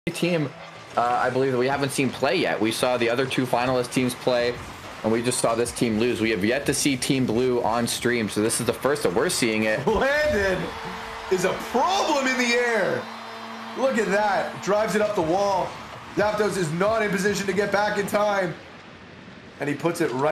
team, I believe that we haven't seen play yet. We saw the other two finalist teams play, and we just saw this team lose. We have yet to see Team Blue on stream, so this is the first that we're seeing it. Landon is a problem in the air. Look at that. Drives it up the wall. Zapdos is not in position to get back in time, and he puts it right